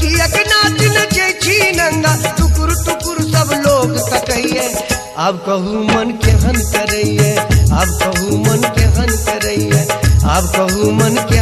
एक नाच नचे छी नंगा टुकुर टुकुर सब लोग तकैये। अब कहू मन केहन करैये, अब कहू मन केहन करैये, अब कहू मन के